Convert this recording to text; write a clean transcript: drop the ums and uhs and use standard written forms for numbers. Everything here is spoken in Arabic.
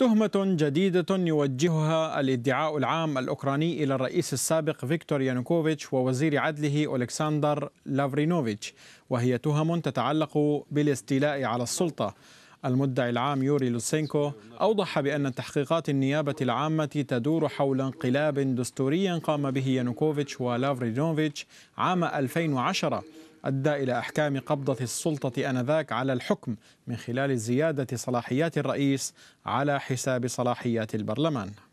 تهمة جديدة يوجهها الادعاء العام الأوكراني إلى الرئيس السابق فيكتور يانوكوفيتش ووزير عدله أولكسندر لافرينوفيتش، وهي تهم تتعلق بالاستيلاء على السلطة. المدعي العام يوري لوتسينكو أوضح بأن التحقيقات النيابة العامة تدور حول انقلاب دستوري قام به يانوكوفيتش ولافرينوفيتش عام 2010 أدى إلى أحكام قبضة السلطة آنذاك على الحكم من خلال زيادة صلاحيات الرئيس على حساب صلاحيات البرلمان.